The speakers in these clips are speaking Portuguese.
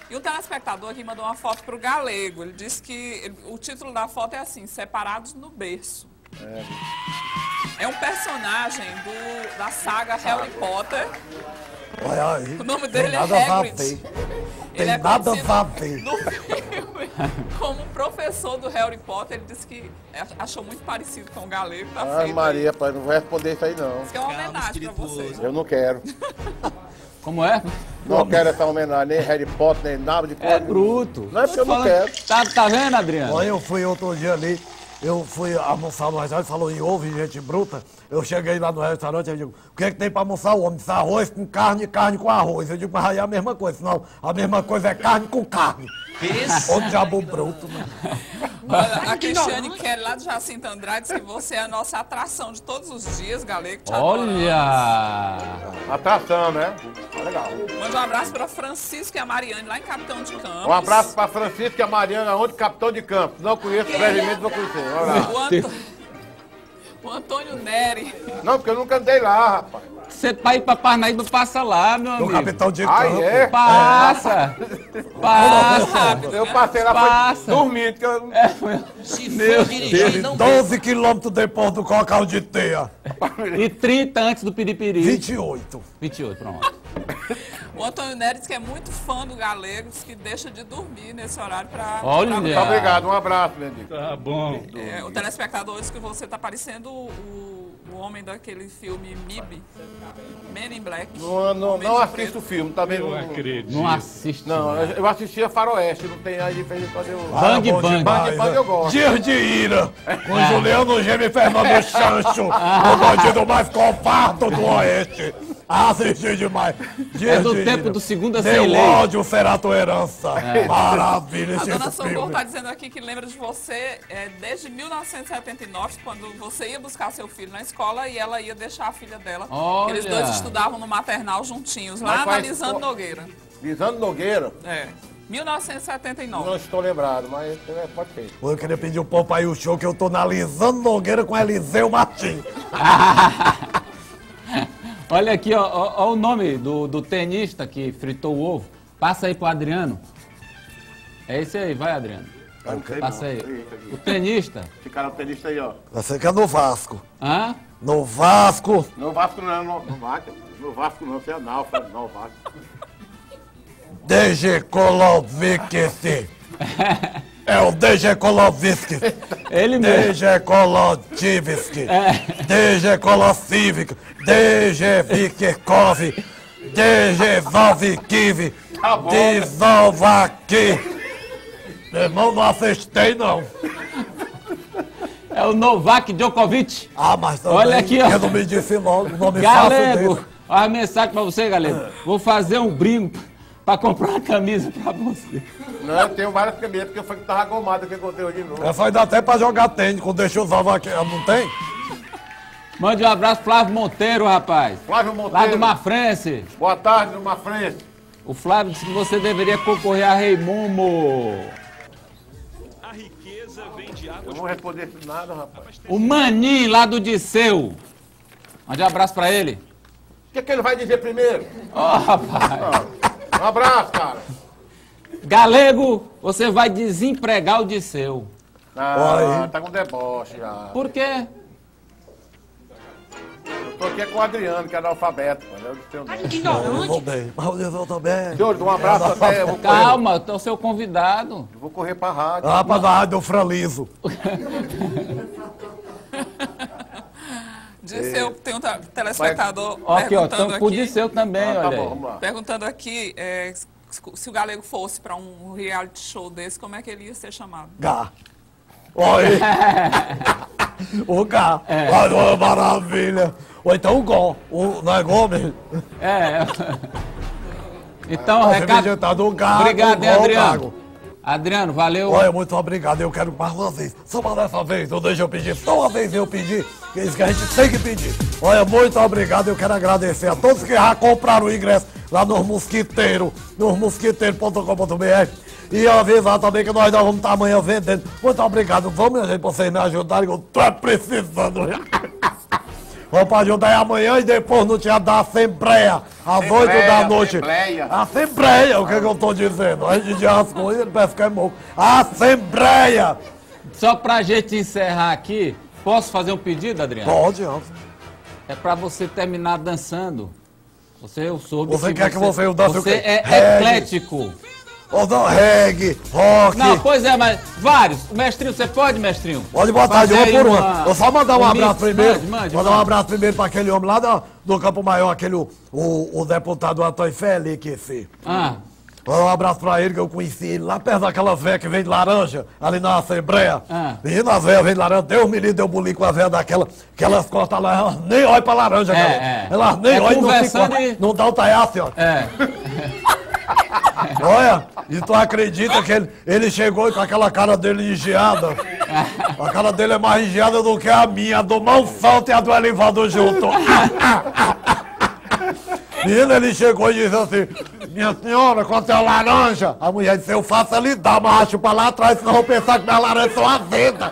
E o telespectador aqui mandou uma foto pro Galego. Ele disse que o título da foto é assim, Separados no Berço. É um personagem da saga Harry Potter. Olha aí. O nome dele é Hagrid. Ele é nada conhecido a ver. no filme como professor do Harry Potter. Ele disse que achou muito parecido com o Galego. Tá Ah, feito Maria, aí. pai, não vou responder isso aí não. Isso que é uma homenagem pra vocês. Eu não quero. Como é? Não quero essa homenagem, nem Harry Potter, nem nada de coisa. É bruto. Não é porque eu não quero. Tá vendo, Adriano? Olha, eu fui outro dia ali, eu fui almoçar no restaurante, falou em ovo e gente bruta. Eu cheguei lá no restaurante e digo, o que é que tem pra almoçar o homem? Disse, arroz com carne e carne com arroz. Eu digo, mas aí é a mesma coisa, senão a mesma coisa é carne com carne. Isso. Ô diabo bruto, né? Olha, a Cristiane Kelly lá do Jacinto Andrade diz que você é a nossa atração de todos os dias, Galego. Te adoramos. Olha! Atração, né? Tá legal. Manda um abraço pra Francisco e a Mariane lá em Capitão de Campos. Um abraço pra Francisco e a Mariana, onde Capitão de Campos. Não conheço, brevemente vou conhecer. Um abraço. O Antônio Neri. Não, porque eu nunca andei lá, rapaz. Você pra ir pra Parnaíba, passa lá, meu O amigo. capitão de Ah, campo. é? Passa! Passa! Eu passei lá Passa. foi dormindo. Que eu... Se for dirigir, não 12 quilômetros depois do Cocal de Teia. E 30 antes do Piripiri. 28. 28, pronto. O Antônio Neri diz que é muito fã do Galego, diz que deixa de dormir nesse horário pra... Olha. pra- Muito obrigado, um abraço, meu amigo. Tá bom. O telespectador diz que você tá parecendo o homem daquele filme MIB, Men in Black. Não assisto o filme, tá vendo? Não assiste. Não, eu assistia Faroeste, não tem aí de vez em quando eu... Bang bom Bang. demais, Bang eu gosto. Dias de Ira, com Juliano Gêmeo e Fernando Chancho, o bandido mais covarde do Oeste. Assisti demais. Dias É do de tempo Ira. do Segunda Sem Meu Lei. ódio será tua herança. Maravilha A dona esse Socorro filme. tá dizendo aqui que lembra de você desde 1979, quando você ia buscar seu filho na escola e ela ia deixar a filha dela. Olha. Eles dois estudavam no maternal juntinhos, lá Mas na faz- Lisandro Nogueira. Lisandro Nogueira, 1979. não estou lembrado, mas pode ser. Eu queria pedir um pouco aí o show que eu tô na Lisandro Nogueira com Eliseu Martins. Olha aqui, ó o nome do tenista que fritou o ovo. Passa aí pro Adriano. É esse aí, vai, Adriano. Não sei Passa não. aí. Eita, aqui. O tenista. Esse cara é um tenista aí, ó. Você que é no Vasco. Hã? No Vasco. No Vasco não, no Vasco. No Vasco não, você é analfa, não, Vasco. DG Kolovski. É o DG Kolovski. Ele mesmo. DG Kolotivski. DG Kolocivic. DG Vikekov. DG Valvikiv. Tá bom. Dizolvaki. Meu irmão, não assistei, não. É o Novak Djokovic. Ah, mas também, Olha aqui, ó. eu não me disse logo o nome fácil Galego, dele. olha a mensagem pra você, Galego. Vou fazer um brinde pra comprar uma camisa pra você. Não, eu tenho várias camisas, porque foi que tava gomado que eu encontrei hoje de novo. Essa aí dá até pra jogar tênis, quando deixa os aqui. Não tem? Mande um abraço, Flávio Monteiro, rapaz. Flávio Lá Monteiro. do Mafrense. Boa tarde, numa frente. O Flávio disse que você deveria concorrer a Rei Momo. A riqueza vem de água Eu não vou responder isso nada, rapaz. O Maninho, lá do Disseu. Mande um abraço pra ele. O que ele vai dizer primeiro? Ó, rapaz. Um abraço, cara. Galego, você vai desempregar o Disseu. Ah, Oi. tá com deboche já. Por quê? Eu tô aqui com o Adriano, que é analfabeto, mano. Eu não tenho nome. Eu vou bem. Mas eu também. Senhor, um abraço até. Eu vou correr, Calma, eu tô o seu convidado. eu vou correr pra rádio. Ah, pra dar do Fralizo. Disseu, tem um telespectador Ó, aqui, ó, perguntando então, pro aqui, Disseu também, Ah, tá olha bom, aí. vamos lá. perguntando aqui se o Galego fosse para um reality show desse, como é que ele ia ser chamado? Gá. Oi. O Gá. Olha, maravilha. Ou então o Gó. Não é Gomes? É. Então, Você me recado. injetar do Gá. Obrigado, do hein, Gó, Adriano. Gago. Adriano, valeu. Olha, muito obrigado. Eu quero mais uma vez. Só uma dessa vez. Não deixa eu pedir. Só uma vez eu pedi. Que é isso que a gente tem que pedir. Olha, muito obrigado. Eu quero agradecer a todos que já compraram o ingresso lá nos Mosquiteiros. Nos mosquiteiros.com.br. E avisar também que nós vamos estar amanhã vendendo. Muito obrigado. Vamos, minha gente, pra vocês me ajudarem. Eu tô precisando. Vamos pra junto aí amanhã e depois no Teatro da Assembleia, às 8 da noite. Assembleia, o que eu tô dizendo? A gente diz as coisas, ele parece que é moco. Assembleia! Só pra gente encerrar aqui, posso fazer um pedido, Adriano? Pode, ó. É pra você terminar dançando. Eu soube Você quer que você dance o quê? Você é eclético. Ou não, reggae, rock. Não, pois é, mas vários. Mestrinho, você pode, mestrinho? Pode botar de uma por uma. Vou só mandar um abraço primeiro. Mande. Mandar um abraço primeiro para aquele homem lá do Campo Maior, o deputado Antônio Félix. Um abraço pra ele, que eu conheci ele lá perto daquela véia que vem de laranja, ali na Assembleia. Menina, a véia vem de laranja, Deus me livre, deu bulim com a véia daquela, que elas cortam lá, elas nem olham pra laranja, cara. Elas nem olham, não se cortam, não dá o taiaço, ó. Olha, e tu acredita que ele chegou com aquela cara dele engeada? A cara dele é mais engeada do que a minha, do Monsanto e a do Elevador junto. Menina, ele chegou e disse assim: minha senhora, quanto é a laranja? A mulher disse: eu faço ali, dá, mas acho pra lá atrás, senão eu vou pensar que minhas laranjas são azedas.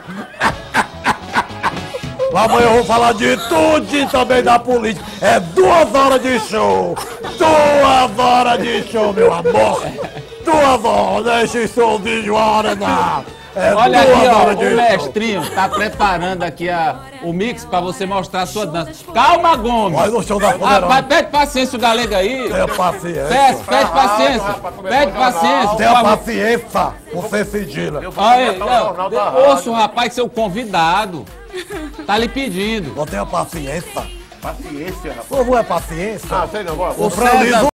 Amanhã eu vou falar de tudo também da política. É 2 horas de show. 2 horas de show, meu amor. 2 horas, deixa esse showzinho hora não. Olha aqui, ó, o mestrinho tá preparando aqui o mix pra você mostrar a sua dança. Calma, Gomes! Vai no show da Poderosa. Pede paciência o galego aí. Tenha paciência. Pede paciência. Pede paciência. Tenha paciência, você cedila. Ouça o rapaz, seu convidado. Tá lhe pedindo. Não tenha paciência. Paciência, rapaz. Não é paciência. Ah, sei não, bora. O Francisco